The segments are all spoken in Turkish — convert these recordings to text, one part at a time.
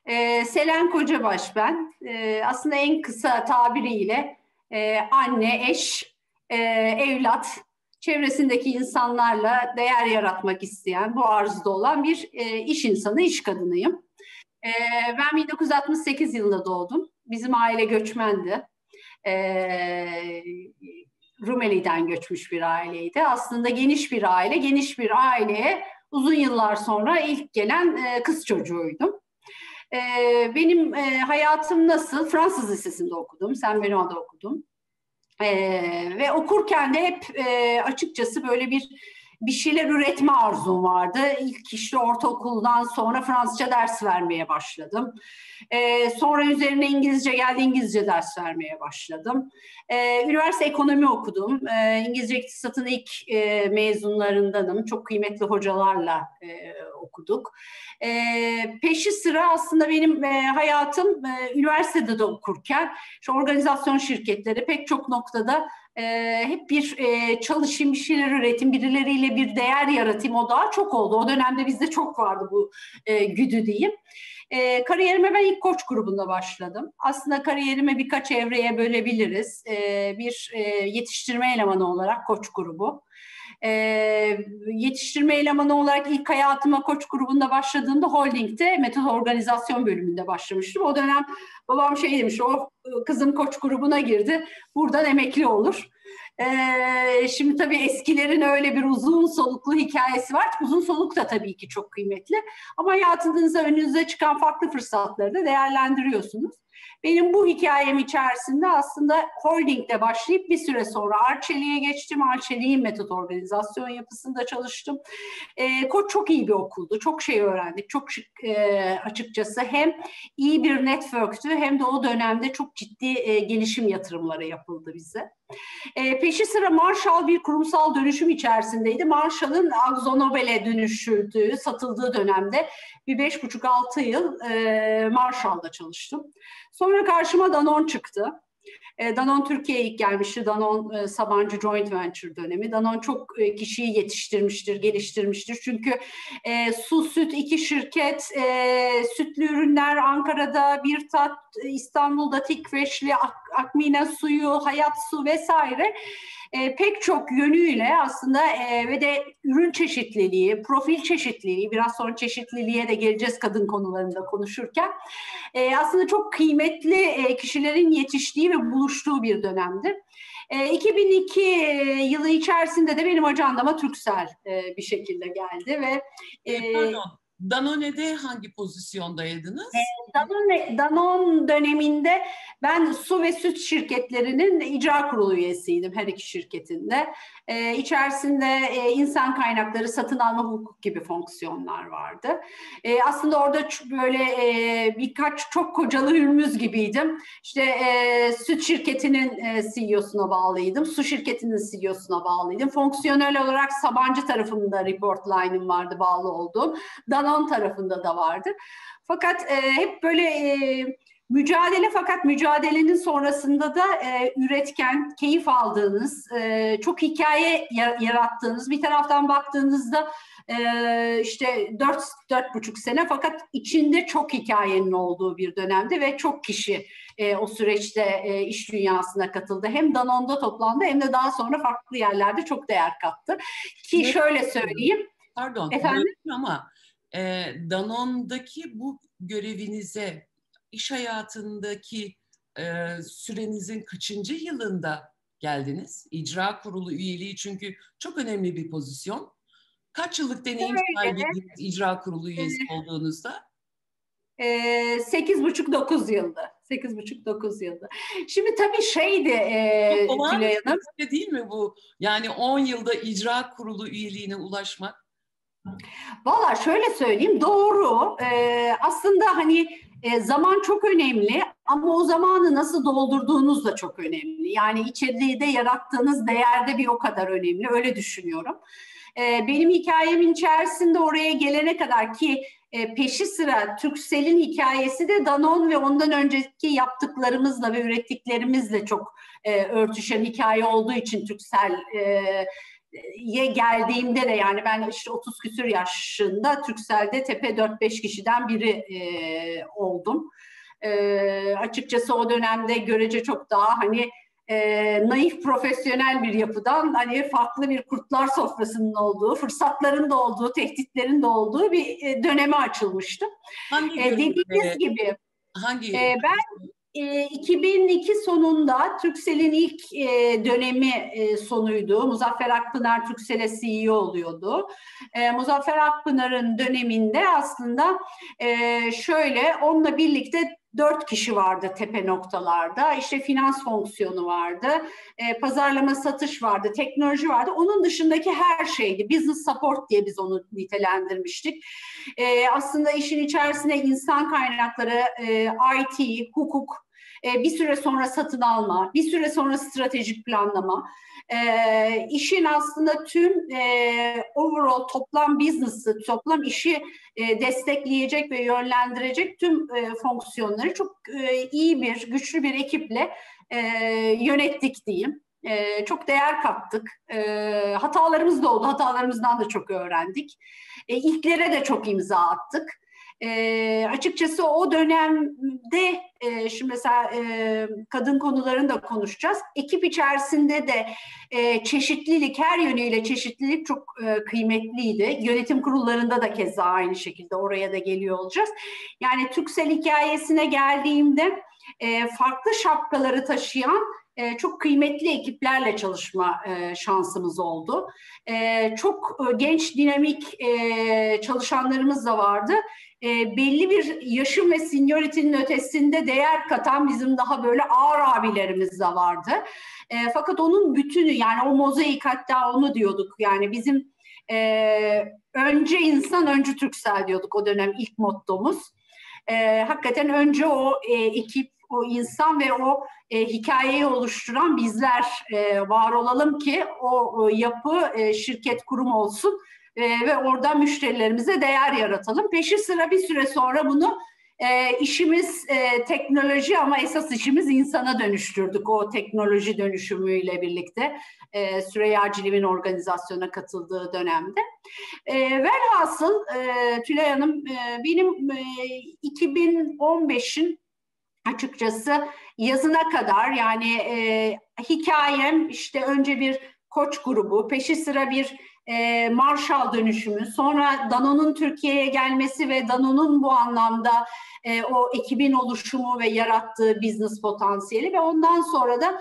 Selen Kocabaş ben. Aslında en kısa tabiriyle anne, eş, evlat, çevresindeki insanlarla değer yaratmak isteyen, bu arzuda olan bir iş insanı, iş kadınıyım. E, Ben 1968 yılında doğdum. Bizim aile göçmendi. E, Rumeli'den göçmüş bir aileydi. Aslında geniş bir aile, geniş bir aileye uzun yıllar sonra ilk gelen kız çocuğuydum. Benim hayatım nasıl? Fransız Lisesi'nde okudum. Saint Benoît'da okudum. Ve okurken de hep açıkçası böyle bir şeyler üretme arzum vardı. İlk işte ortaokuldan sonra Fransızca ders vermeye başladım. Sonra üzerine İngilizce geldi, İngilizce ders vermeye başladım. Üniversite ekonomi okudum. İngilizce iktisatın ilk mezunlarındanım. Çok kıymetli hocalarla okuduk. Peşi sıra aslında benim hayatım üniversitede de okurken şu organizasyon şirketleri pek çok noktada hep bir çalışayım, bir şeyler üretim, birileriyle bir değer yaratayım, o daha çok oldu. O dönemde bizde çok vardı bu güdü diyeyim. Kariyerime ben ilk Koç grubunda başladım. Aslında kariyerimi birkaç evreye bölebiliriz. Bir yetiştirme elemanı olarak Koç grubu. Yetiştirme elemanı olarak ilk hayatıma Koç grubunda başladığımda Holding'de metod organizasyon bölümünde başlamıştım. O dönem babam şey demiş, o kızım Koç grubuna girdi, buradan emekli olur. Şimdi tabii eskilerin öyle bir uzun soluklu hikayesi var. Uzun soluk da tabii ki çok kıymetli. Ama hayatınızda önünüze çıkan farklı fırsatları da değerlendiriyorsunuz. Benim bu hikayem içerisinde aslında Holding'de başlayıp bir süre sonra Arçelik'e geçtim. Arçelik'in metod organizasyon yapısında çalıştım. Koç çok iyi bir okuldu. Çok şey öğrendik. Çok açıkçası hem iyi bir networktü hem de o dönemde çok ciddi gelişim yatırımları yapıldı bize. Peşi sıra Marshall bir kurumsal dönüşüm içerisindeydi. Marshall'ın Akzo Nobel'e dönüşüldüğü, satıldığı dönemde bir 5,5-6 yıl Marshall'da çalıştım. Sonra karşıma Danone çıktı. Danone Türkiye'ye ilk gelmişti. Danone Sabancı Joint Venture dönemi. Danone çok kişiyi yetiştirmiştir, geliştirmiştir. Çünkü su, süt, iki şirket, sütlü ürünler Ankara'da, Birtat, İstanbul'da Tikveşli, Akmine Suyu, Hayat Su vesaire pek çok yönüyle aslında ve de ürün çeşitliliği, profil çeşitliliği, biraz sonra çeşitliliğe de geleceğiz kadın konularında konuşurken. Aslında çok kıymetli kişilerin yetiştiği ve buluştuğu bir dönemdi. 2002 yılı içerisinde de benim ajandama Turkcell bir şekilde geldi ve pardon, Danone'de hangi pozisyondaydınız? Danone döneminde ben su ve süt şirketlerinin icra kurulu üyesiydim her iki şirketinde. İçerisinde insan kaynakları, satın alma, hukuk gibi fonksiyonlar vardı. Aslında orada böyle birkaç çok kocalı hürmüz gibiydim. İşte süt şirketinin CEO'suna bağlıydım, su şirketinin CEO'suna bağlıydım. Fonksiyonel olarak Sabancı tarafında report line'ım vardı, bağlı olduğum. Danone tarafında da vardı. Fakat hep böyle mücadele, fakat mücadelenin sonrasında da üretken, keyif aldığınız, çok hikaye yarattığınız, bir taraftan baktığınızda işte 4,5 sene fakat içinde çok hikayenin olduğu bir dönemde ve çok kişi o süreçte iş dünyasına katıldı. Hem Danone'da toplandı hem de daha sonra farklı yerlerde çok değer kattı. Ki şöyle söyleyeyim. Pardon, efendim? ama Danone'daki bu görevinize iş hayatındaki sürenizin kaçıncı yılında geldiniz? İcra kurulu üyeliği çünkü çok önemli bir pozisyon. Kaç yıllık deneyim sahibiydiniz icra kurulu üyesi olduğunuzda? 8,5-9 yılda. 8,5-9 yılda. Şimdi tabii şeydi Tülay Hanım. Değil mi bu? Yani 10 yılda icra kurulu üyeliğine ulaşmak. Valla şöyle söyleyeyim, doğru. Aslında hani zaman çok önemli ama o zamanı nasıl doldurduğunuz da çok önemli. Yani içeride yarattığınız değer de bir o kadar önemli. Öyle düşünüyorum. Benim hikayemin içerisinde oraya gelene kadar ki peşi sıra Turkcell'in hikayesi de Danone ve ondan önceki yaptıklarımızla ve ürettiklerimizle çok örtüşen hikaye olduğu için Turkcell geldiğimde de yani ben işte 30 küsur yaşında Turkcell'de tepe 4-5 kişiden biri oldum. Açıkçası o dönemde görece çok daha hani naif profesyonel bir yapıdan hani farklı bir kurtlar sofrasının olduğu, fırsatların da olduğu, tehditlerin de olduğu bir döneme açılmıştım. Dediğiniz gibi ben 2002 sonunda Turkcell'in ilk dönemi sonuydu. Muzaffer Akpınar Turkcell'e CEO oluyordu. Muzaffer Akpınar'ın döneminde aslında şöyle onunla birlikte 4 kişi vardı tepe noktalarda. İşte finans fonksiyonu vardı, pazarlama satış vardı, teknoloji vardı. Onun dışındaki her şeydi. Business support diye biz onu nitelendirmiştik. Aslında işin içerisine insan kaynakları, IT, hukuk, bir süre sonra satın alma, bir süre sonra stratejik planlama, işin aslında tüm overall toplam business'ı, toplam işi destekleyecek ve yönlendirecek tüm fonksiyonları çok iyi bir, güçlü bir ekiple yönettik diyeyim. Çok değer kattık. Hatalarımız da oldu. Hatalarımızdan da çok öğrendik. İlklere de çok imza attık. Açıkçası o dönemde şimdi mesela kadın konularını da konuşacağız. Ekip içerisinde de çeşitlilik, her yönüyle çeşitlilik çok kıymetliydi. Yönetim kurullarında da keza aynı şekilde oraya da geliyor olacağız. Yani Turkcell hikayesine geldiğimde farklı şapkaları taşıyan çok kıymetli ekiplerle çalışma şansımız oldu. Çok genç, dinamik çalışanlarımız da vardı. Belli bir yaşın ve seniority'nin ötesinde değer katan bizim daha böyle ağır abilerimiz de vardı. Fakat onun bütünü yani o mozaik hatta onu diyorduk yani bizim önce insan önce Turkcell diyorduk o dönem ilk mottomuz. Hakikaten önce o ekip, o insan ve o hikayeyi oluşturan bizler var olalım ki o yapı şirket kurum olsun ve oradan müşterilerimize değer yaratalım. Peşi sıra bir süre sonra bunu işimiz teknoloji ama esas işimiz insana dönüştürdük o teknoloji dönüşümüyle birlikte Süreyya Ciliv'in organizasyona katıldığı dönemde. Velhasıl Tülay Hanım benim 2015'in açıkçası yazına kadar yani hikayem işte önce bir koç grubu, peşi sıra bir Marshall dönüşümü, sonra Danone'un Türkiye'ye gelmesi ve Danone'un bu anlamda o ekibin oluşumu ve yarattığı business potansiyeli ve ondan sonra da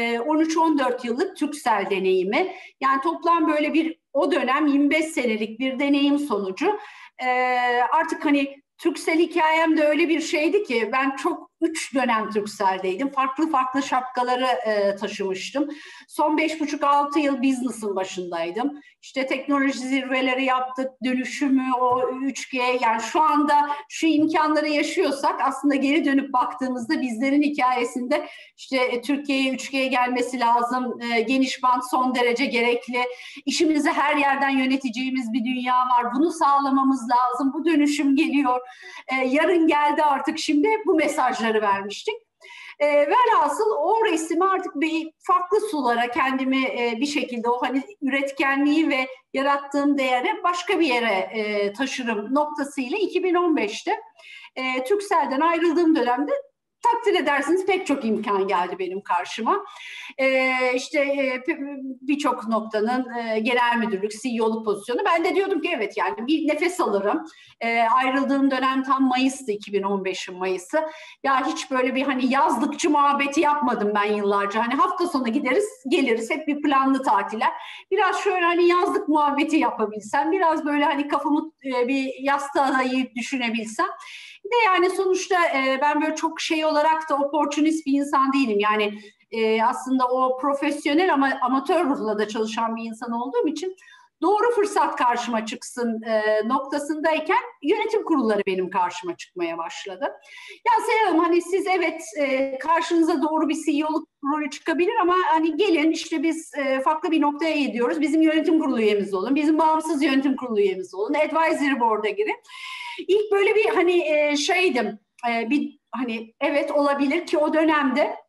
13-14 yıllık Turkcell deneyimi. Yani toplam böyle bir o dönem 25 senelik bir deneyim sonucu artık hani Turkcell hikayem de öyle bir şeydi ki ben çok 3 dönem Turkcell'deydim. Farklı farklı şapkaları taşımıştım. Son 5,5-6 yıl business'ın başındaydım. İşte teknoloji zirveleri yaptık, dönüşümü, o 3G yani şu anda şu imkanları yaşıyorsak aslında geri dönüp baktığımızda bizlerin hikayesinde işte Türkiye'ye 3G gelmesi lazım, geniş bant son derece gerekli, işimizi her yerden yöneteceğimiz bir dünya var, bunu sağlamamız lazım, bu dönüşüm geliyor, yarın geldi artık şimdi bu mesajları vermiştik. Velhasıl o resmi artık bir farklı sulara kendimi bir şekilde o hani üretkenliği ve yarattığım değeri başka bir yere taşırım noktasıyla 2015'te Turkcell'den ayrıldığım dönemde takdir edersiniz pek çok imkan geldi benim karşıma. İşte birçok noktanın genel müdürlük, CEO'luk pozisyonu. Ben de diyordum ki evet yani bir nefes alırım. Ayrıldığım dönem tam Mayıs'tı, 2015'in Mayıs'ı. Ya hiç böyle bir hani yazlıkçı muhabbeti yapmadım ben yıllarca. Hani hafta sonu gideriz, geliriz. Hep bir planlı tatiller. Biraz şöyle hani yazlık muhabbeti yapabilsem, biraz böyle hani kafamı bir yastığa dayayıp düşünebilsem. Bir de yani sonuçta ben böyle çok şey olarak da opportunist bir insan değilim. Yani aslında o profesyonel ama amatör ruhla da çalışan bir insan olduğum için doğru fırsat karşıma çıksın noktasındayken yönetim kurulları benim karşıma çıkmaya başladı. Ya Seher Hanım hani siz evet karşınıza doğru bir CEO'luk rolü çıkabilir ama hani gelin işte biz farklı bir noktaya gidiyoruz. Bizim yönetim kurulu üyemiz olun. Bizim bağımsız yönetim kurulu üyemiz olun. Advisory Board'a girin. İlk böyle bir hani şeydim bir hani evet olabilir ki o dönemde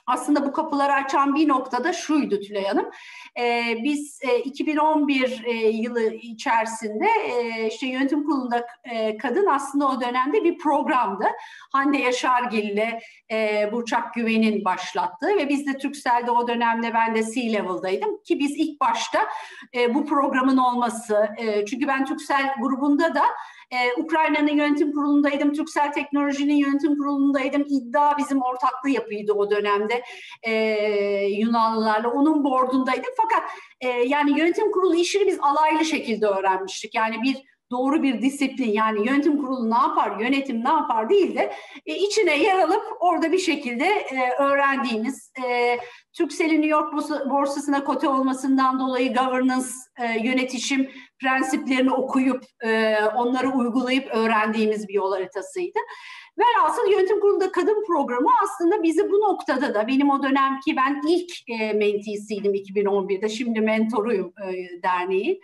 aslında bu kapıları açan bir noktada şuydu Tülay Hanım. Biz 2011 yılı içerisinde işte yönetim kurulunda kadın aslında o dönemde bir programdı. Hande Yaşargil ile Burçak Güven'in başlattığı ve biz de Turkcell'de o dönemde ben de C-Level'daydım ki biz ilk başta bu programın olması, çünkü ben Turkcell grubunda da Ukrayna'nın yönetim kurulundaydım, Turkcell Teknoloji'nin yönetim kurulundaydım. İddia bizim ortaklığı yapıydı o dönemde Yunanlılarla. Onun board'undaydım. Fakat yani yönetim kurulu işini biz alaylı şekilde öğrenmiştik. Yani doğru bir disiplin, yani yönetim kurulu ne yapar, yönetim ne yapar değil de içine yer alıp orada bir şekilde öğrendiğimiz, Turkcell'in New York borsasına kote olmasından dolayı governance, yönetişim prensiplerini okuyup onları uygulayıp öğrendiğimiz bir yol haritasıydı. Velhasıl yönetim kurulunda kadın programı aslında bizi bu noktada da, benim o dönemki ben ilk menteesiydim 2011'de, şimdi mentoruyum derneğin.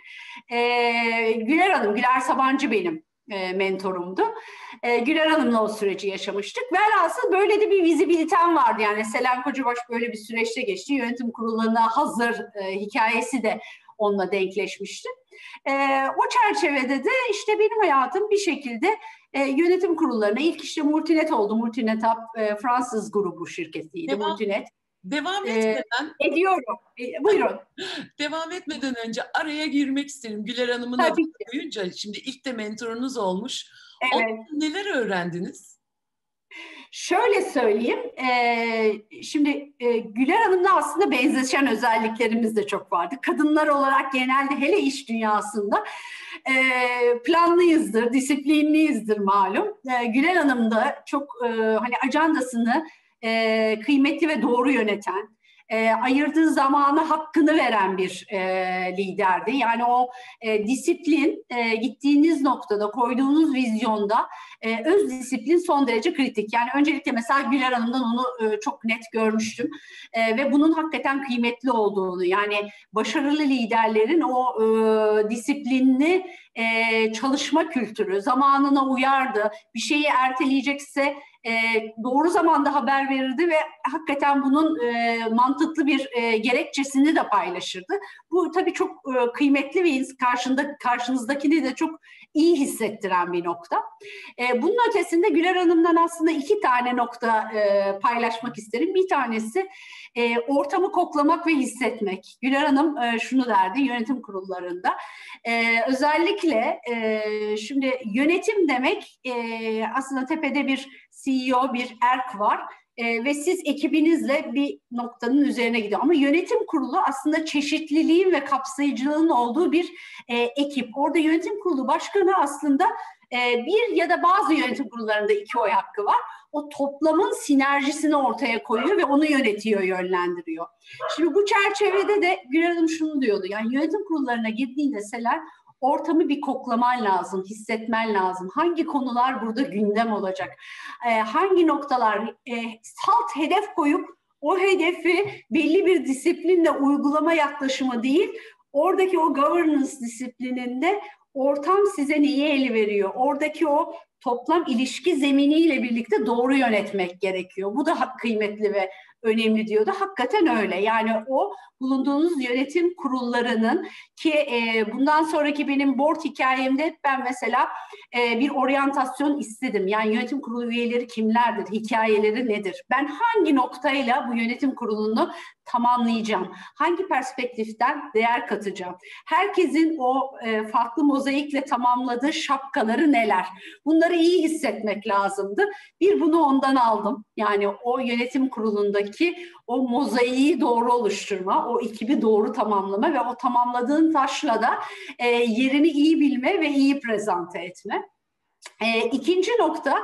Güler Hanım, Güler Sabancı benim mentorumdu. Güler Hanım'la o süreci yaşamıştık. Velhasıl böyle de bir vizibilitem vardı. Yani Selen Kocabaş böyle bir süreçte geçti. Yönetim kuruluna hazır hikayesi de onunla denkleşmişti. O çerçevede de işte benim hayatım bir şekilde yönetim kurullarına, ilk işte Multinet oldu. Multinet Fransız grubu şirketiydi. Multinet. Devam etmeden... Ediyorum. Buyurun. Devam etmeden önce araya girmek isterim. Güler Hanım'ın adını duyunca, şimdi ilk de mentorunuz olmuş. Evet. Ondan neler öğrendiniz? Şöyle söyleyeyim, şimdi Güler Hanım'la aslında benzeşen özelliklerimiz de çok vardı. Kadınlar olarak genelde, hele iş dünyasında planlıyızdır, disiplinliyizdir malum. Güler Hanım da çok hani ajandasını kıymetli ve doğru yöneten, ayırdığı zamanı hakkını veren bir liderdi. Yani o disiplin, gittiğiniz noktada, koyduğunuz vizyonda öz disiplin son derece kritik. Yani öncelikle mesela Güler Hanım'dan onu çok net görmüştüm ve bunun hakikaten kıymetli olduğunu, yani başarılı liderlerin o disiplinli çalışma kültürü, zamanına uyardı, bir şeyi erteleyecekse doğru zamanda haber verirdi ve hakikaten bunun mantıklı bir gerekçesini de paylaşırdı. Bu tabii çok kıymetli ve karşınızdakini de çok iyi hissettiren bir nokta. Bunun ötesinde Güler Hanım'dan aslında 2 tane nokta paylaşmak isterim. Bir tanesi ortamı koklamak ve hissetmek. Güler Hanım şunu derdi yönetim kurullarında. Özellikle şimdi yönetim demek aslında tepede bir CEO, bir erk var. Ve siz ekibinizle bir noktanın üzerine gidiyor. Ama yönetim kurulu aslında çeşitliliğin ve kapsayıcılığın olduğu bir ekip. Orada yönetim kurulu başkanı aslında bir ya da bazı yönetim kurullarında 2 oy hakkı var. O toplamın sinerjisini ortaya koyuyor ve onu yönetiyor, yönlendiriyor. Şimdi bu çerçevede de Güler Hanım şunu diyordu. Yani yönetim kurullarına girdiğinde Selen, ortamı bir koklaman lazım, hissetmen lazım. Hangi konular burada gündem olacak? Hangi noktalar salt hedef koyup o hedefi belli bir disiplinle uygulama yaklaşımı değil, oradaki o governance disiplininde ortam size neyi el veriyor? Oradaki o toplam ilişki zeminiyle birlikte doğru yönetmek gerekiyor. Bu da kıymetli ve önemli diyordu. Hakikaten öyle. Yani o bulunduğunuz yönetim kurullarının ki bundan sonraki benim board hikayemde ben mesela bir oryantasyon istedim. Yani yönetim kurulu üyeleri kimlerdir? Hikayeleri nedir? Ben hangi noktayla bu yönetim kurulunu tamamlayacağım? Hangi perspektiften değer katacağım? Herkesin o farklı mozaikle tamamladığı şapkaları neler? Bunları iyi hissetmek lazımdı. Bunu ondan aldım. Yani o yönetim kurulundaki o mozaiği doğru oluşturma, o ekibi doğru tamamlama ve o tamamladığın taşla da yerini iyi bilme ve iyi prezente etme. İkinci nokta,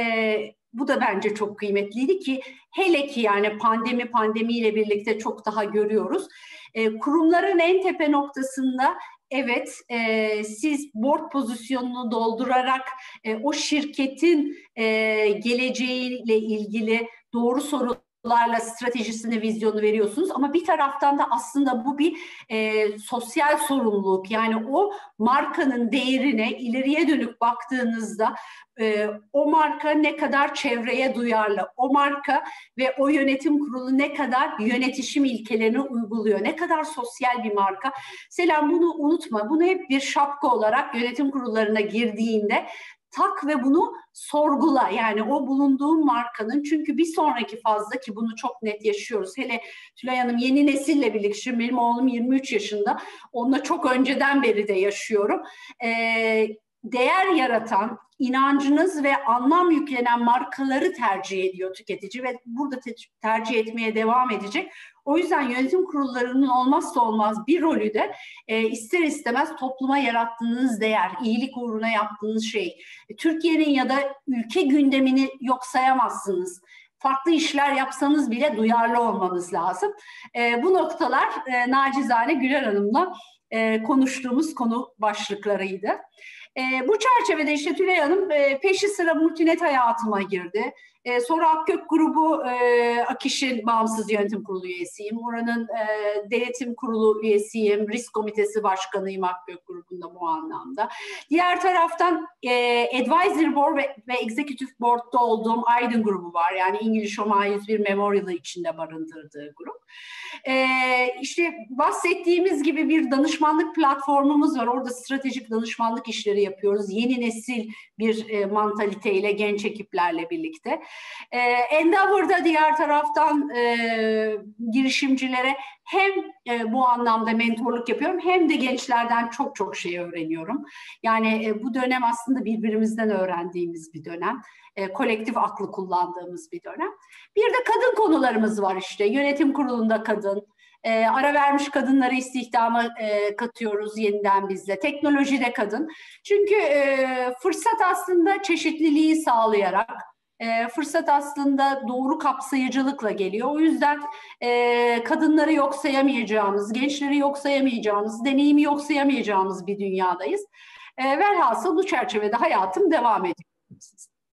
bu da bence çok kıymetliydi ki hele ki yani pandemiyle birlikte çok daha görüyoruz. Kurumların en tepe noktasında evet, siz board pozisyonunu doldurarak o şirketin geleceğiyle ilgili doğru sorular stratejisini, vizyonu veriyorsunuz ama bir taraftan da aslında bu bir sosyal sorumluluk. Yani o markanın değerine ileriye dönük baktığınızda o marka ne kadar çevreye duyarlı, o marka ve o yönetim kurulu ne kadar yönetişim ilkelerini uyguluyor, ne kadar sosyal bir marka. Selam, bunu unutma, bunu hep bir şapka olarak yönetim kurullarına girdiğinde tak ve bunu sorgula. Yani o bulunduğun markanın, çünkü bir sonraki fazla, ki bunu çok net yaşıyoruz. Hele Tülay Hanım yeni nesille birlikte, şimdi benim oğlum 23 yaşında, onunla çok önceden beri de yaşıyorum. Değer yaratan, inancınız ve anlam yüklenen markaları tercih ediyor tüketici ve burada tercih etmeye devam edecek. O yüzden yönetim kurullarının olmazsa olmaz bir rolü de ister istemez topluma yarattığınız değer, iyilik uğruna yaptığınız şey. Türkiye'nin ya da ülke gündemini yok sayamazsınız. Farklı işler yapsanız bile duyarlı olmanız lazım. Bu noktalar nacizane Güler Hanım'la konuştuğumuz konu başlıklarıydı. Bu çerçevede işte Tülay Hanım peşi sıra Multinet hayatıma girdi. Sonra Akgök Grubu, Akiş'in bağımsız yönetim kurulu üyesiyim. Oranın denetim kurulu üyesiyim. Risk komitesi başkanıyım Akgök Grubu'nda bu anlamda. Diğer taraftan Advisory Board ve Executive Board'da olduğum Aydın Grubu var. Yani İngiliz Şoma 101 Memorial'ı içinde barındırdığı grup. İşte bahsettiğimiz gibi bir danışmanlık platformumuz var. Orada stratejik danışmanlık işleri yapıyoruz. Yeni nesil bir mantaliteyle, genç ekiplerle birlikte. Endeavor'da diğer taraftan girişimcilere hem bu anlamda mentorluk yapıyorum, hem de gençlerden çok çok şey öğreniyorum. Yani bu dönem aslında birbirimizden öğrendiğimiz bir dönem. Kolektif aklı kullandığımız bir dönem. Bir de kadın konularımız var işte. Yönetim kurulunda kadın, ara vermiş kadınları istihdama katıyoruz yeniden bizle. Teknolojide kadın. Çünkü fırsat aslında çeşitliliği sağlayarak, fırsat aslında doğru kapsayıcılıkla geliyor. O yüzden kadınları yok sayamayacağımız, gençleri yok sayamayacağımız, deneyimi yok sayamayacağımız bir dünyadayız. Velhasıl bu çerçevede hayatım devam ediyor.